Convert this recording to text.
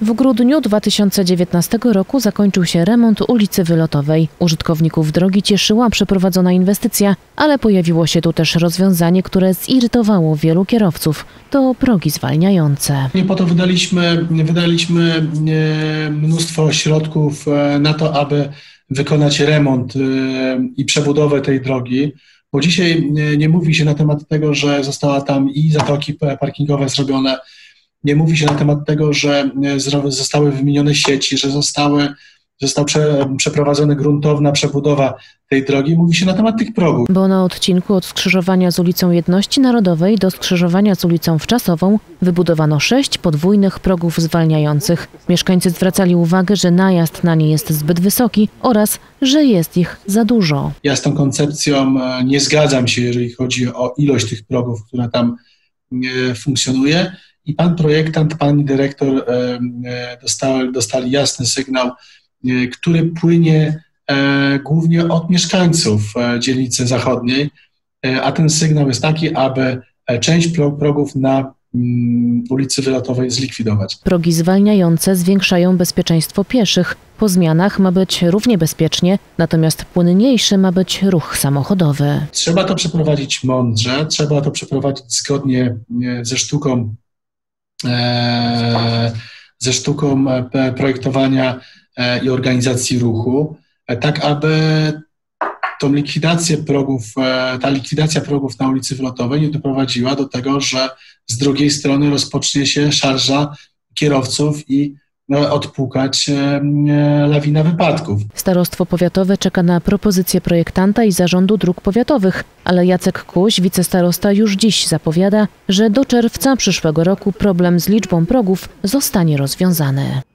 W grudniu 2019 roku zakończył się remont ulicy Wylotowej. Użytkowników drogi cieszyła przeprowadzona inwestycja, ale pojawiło się tu też rozwiązanie, które zirytowało wielu kierowców. To progi zwalniające. Nie po to wydaliśmy mnóstwo środków na to, aby wykonać remont i przebudowę tej drogi, bo dzisiaj nie mówi się na temat tego, że została tam i zatoki parkingowe zrobione, nie mówi się na temat tego, że zostały wymienione sieci, że została przeprowadzona gruntowna przebudowa tej drogi. Mówi się na temat tych progów. Bo na odcinku od skrzyżowania z ulicą Jedności Narodowej do skrzyżowania z ulicą Wczasową wybudowano 6 podwójnych progów zwalniających. Mieszkańcy zwracali uwagę, że najazd na nie jest zbyt wysoki oraz, że jest ich za dużo. Ja z tą koncepcją nie zgadzam się, jeżeli chodzi o ilość tych progów, która tam funkcjonuje. I pan projektant, pani dyrektor dostali jasny sygnał, który płynie głównie od mieszkańców dzielnicy zachodniej, a ten sygnał jest taki, aby część progów na ulicy Wylotowej zlikwidować. Progi zwalniające zwiększają bezpieczeństwo pieszych. Po zmianach ma być równie bezpiecznie, natomiast płynniejszy ma być ruch samochodowy. Trzeba to przeprowadzić mądrze, trzeba to przeprowadzić zgodnie ze sztuką projektowania i organizacji ruchu, tak aby ta likwidacja progów na ulicy Wylotowej nie doprowadziła do tego, że z drugiej strony rozpocznie się szarża kierowców i odpukać lawina wypadków. Starostwo powiatowe czeka na propozycję projektanta i zarządu dróg powiatowych, ale Jacek Kuś, wicestarosta, już dziś zapowiada, że do czerwca przyszłego roku problem z liczbą progów zostanie rozwiązany.